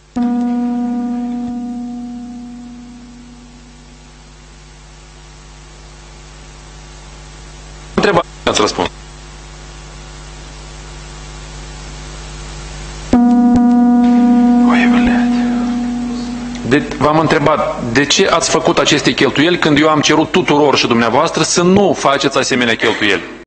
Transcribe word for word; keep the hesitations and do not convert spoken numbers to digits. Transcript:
Întrebare, ați răspuns. V-am întrebat, de ce ați făcut aceste cheltuieli când eu am cerut tuturor și dumneavoastră să nu faceți asemenea cheltuieli?